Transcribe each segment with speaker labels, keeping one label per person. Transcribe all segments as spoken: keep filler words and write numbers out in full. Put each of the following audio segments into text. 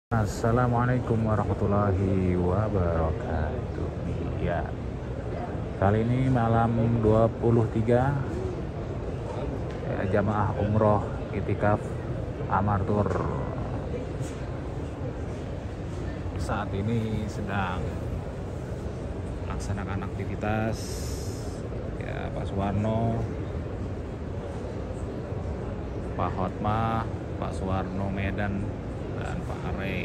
Speaker 1: Assalamualaikum warahmatullahi wabarakatuh. Ya, kali ini malam dua puluh tiga ya, jamaah umroh I'tikaf Amartur saat ini sedang melaksanakan aktivitas ya, Pak Suwarno, Pak Hotmah, Pak Suwarno Medan, dan Pak Are,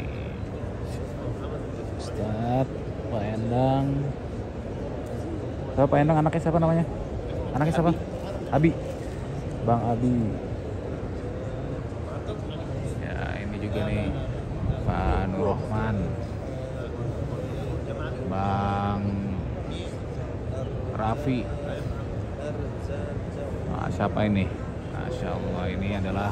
Speaker 1: Ustadz, Pak Endang. Siapa Pak Endang? Anaknya siapa namanya? Anaknya siapa? Abi. Bang Abi. Ya, ini juga nih Pak Nur Rahman, Bang Raffi. Nah, siapa ini? Masya Allah, ini adalah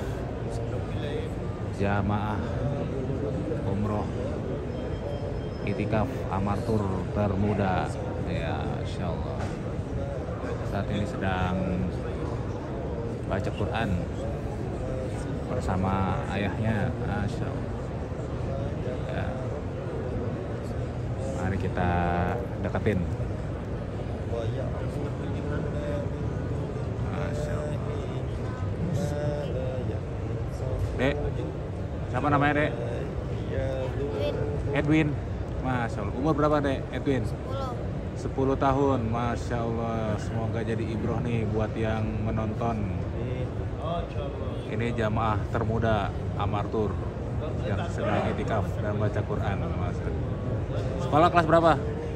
Speaker 1: jamaah umroh I'tikaf Amartur termuda ya, Insya Allah. Saat ini sedang baca Quran bersama ayahnya, Masya Allah ya. Mari kita deketin. Masya Allah. Dek, siapa namanya, Dek?
Speaker 2: Edwin.
Speaker 1: Edwin. Masya Allah. Umur berapa, Dek? Edwin? sepuluh tahun. Masya Allah. Semoga jadi ibroh nih buat yang menonton. Ini jamaah termuda Amartur yang sedang i'tikaf dan baca Quran. Masya Allah. Sekolah kelas berapa?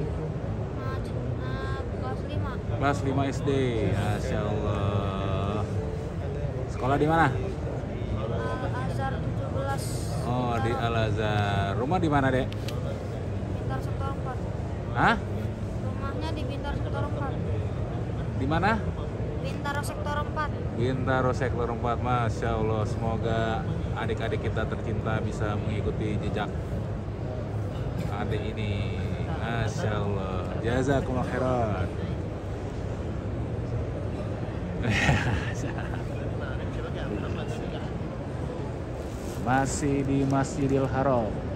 Speaker 2: Kelas lima.
Speaker 1: Kelas lima S D. Masya Allah. Sekolah di mana?
Speaker 2: Azhar tujuh belas.
Speaker 1: Oh, di Al Azhar. Rumah di mana, Dek?
Speaker 2: Bintar sektor empat.
Speaker 1: Hah?
Speaker 2: Rumahnya di Bintar sektor empat.
Speaker 1: Di mana?
Speaker 2: Bintaro sektor empat.
Speaker 1: Bintaro sektor empat. Masya Allah. Semoga adik-adik kita tercinta bisa mengikuti jejak adik ini. Masya Allah. Jazakumullah khairan. Masih di Masjidil Haram.